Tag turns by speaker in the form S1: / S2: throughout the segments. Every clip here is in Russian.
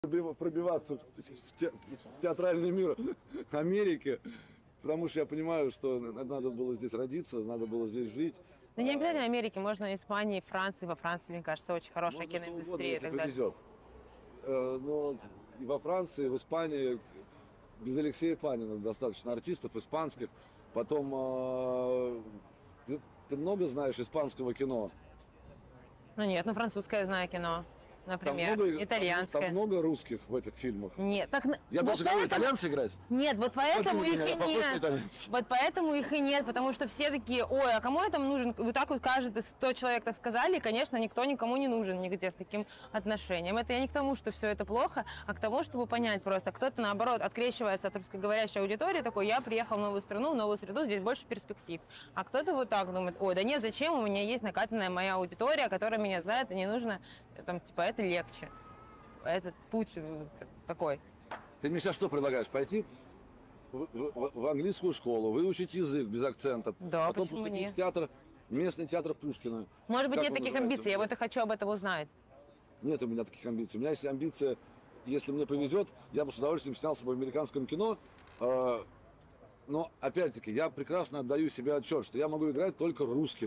S1: пробиваться в театральный мир Америки, потому что я понимаю, что надо было здесь родиться, надо было здесь жить.
S2: Да не обязательно Америки, можно Испании, Франции. Во Франции, мне кажется, очень хорошая киноиндустрия и так далее.
S1: Но и во Франции, и в Испании без Алексея Панина достаточно артистов испанских. Потом ты много знаешь испанского кино?
S2: Ну нет, ну французское я знаю кино, например, итальянское.
S1: Там много русских в этих фильмах?
S2: Нет, так...
S1: Я даже говорю, итальянцы играть?
S2: Нет, вот поэтому их и нет. Вот поэтому их и нет, потому что все такие, ой, а кому я там нужен? Вот так вот каждый 100 человек так сказали, и, конечно, никто никому не нужен нигде с таким отношением. Это я не к тому, что все это плохо, а к тому, чтобы понять просто, кто-то, наоборот, открещивается от русскоговорящей аудитории, такой, я приехал в новую страну, в новую среду, здесь больше перспектив. А кто-то вот так думает, ой, да нет, зачем, у меня есть накатанная моя аудитория, которая меня знает, и не нужно, там, типа, это легче. Этот путь такой.
S1: Ты мне сейчас что предлагаешь? Пойти в английскую школу, выучить язык без акцента,
S2: да,
S1: потом поступить в театр, местный театр Пушкина.
S2: Может быть, нет таких амбиций, я вот и хочу об этом узнать.
S1: Нет у меня таких амбиций. У меня есть амбиция, если мне повезет, я бы с удовольствием снялся бы в американском кино. Но, опять-таки, я прекрасно отдаю себе отчет, что я могу играть только русских.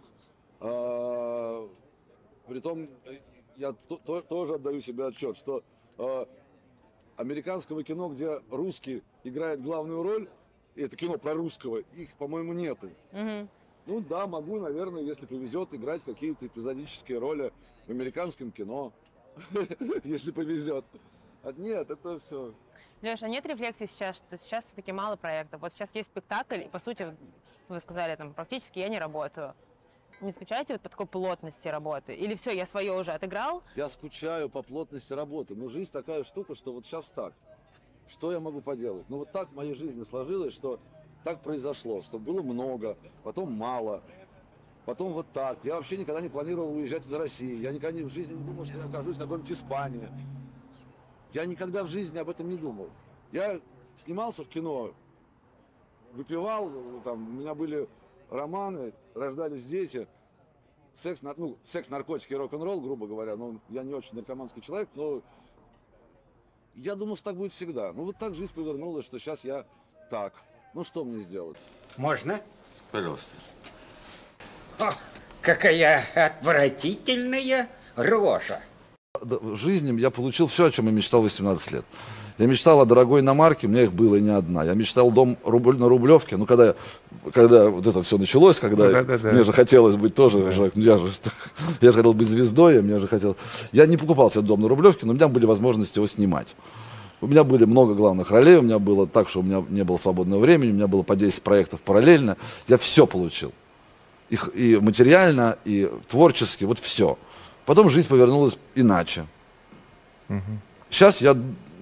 S1: Притом, я тоже отдаю себе отчет, что американского кино, где русский играет главную роль, и это кино про русского, их, по-моему, нету.
S2: Угу.
S1: Ну да, могу, наверное, если повезет, играть какие-то эпизодические роли в американском кино, если повезет. Нет, это все.
S2: Леша, нет рефлексии сейчас, что сейчас все-таки мало проектов? Вот сейчас есть спектакль, и, по сути, вы сказали, там, практически я не работаю. Не скучаете вот по такой плотности работы? Или все, я свое уже отыграл?
S1: Я скучаю по плотности работы. Но жизнь такая штука, что вот сейчас так. Что я могу поделать? Ну вот так в моей жизни сложилось, что так произошло, что было много, потом мало, потом вот так. Я вообще никогда не планировал уезжать из России. Я никогда в жизни не думал, что я окажусь в какой-нибудь Испании. Я никогда в жизни об этом не думал. Я снимался в кино, выпивал, там, у меня были романы, рождались дети, секс, наркотики, рок-н-ролл, грубо говоря. Но я не очень наркоманский человек, но я думал, что так будет всегда. Ну вот так жизнь повернулась, что сейчас я так. Ну что мне сделать?
S3: Можно?
S1: Пожалуйста.
S3: О, какая отвратительная рожа.
S1: В жизни я получил все, о чем я мечтал в 18 лет. Я мечтал о дорогой иномарке, у меня их было не одна. Я мечтал дом на Рублевке. Ну, когда вот это все началось, когда мне же хотелось быть тоже, я же хотел быть звездой, мне же хотелось. Я не покупал себе дом на Рублевке, но у меня были возможности его снимать. У меня были много главных ролей, у меня было так, что у меня не было свободного времени, у меня было по 10 проектов параллельно. Я все получил. И материально, и творчески, вот все. Потом жизнь повернулась иначе. Сейчас я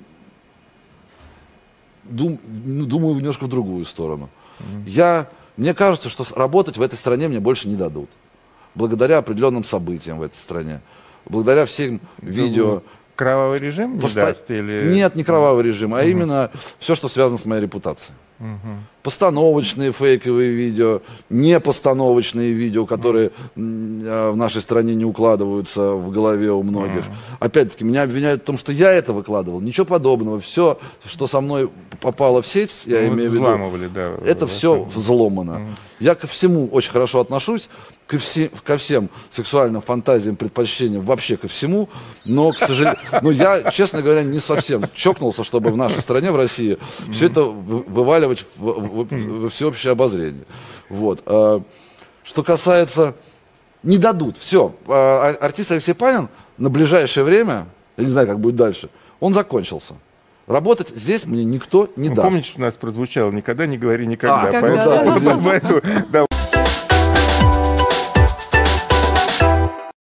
S1: думаю немножко в другую сторону. Мне кажется, что работать в этой стране мне больше не дадут. Благодаря определенным событиям в этой стране. Благодаря всем видео.
S4: Кровавый режим не даст? Или...
S1: Нет, не кровавый режим, а именно все, что связано с моей репутацией. Постановочные фейковые видео, непостановочные видео, которые в нашей стране не укладываются в голове у многих. Опять-таки, меня обвиняют в том, что я это выкладывал. Ничего подобного. Все, что со мной попало в сеть, я имею в виду,
S4: да,
S1: это все взломано. Я ко всему очень хорошо отношусь, ко всем сексуальным фантазиям, предпочтениям, вообще ко всему, но, к сожалению, я, честно говоря, не совсем чокнулся, чтобы в нашей стране, в России, все это вываливать во всеобщее обозрение. Вот. Что касается... Не дадут, все. Артист Алексей Панин на ближайшее время, я не знаю, как будет дальше, он закончился. Работать здесь мне никто не даст.
S4: Помните, что у нас прозвучало «Никогда не говори никогда».
S2: Поэтому...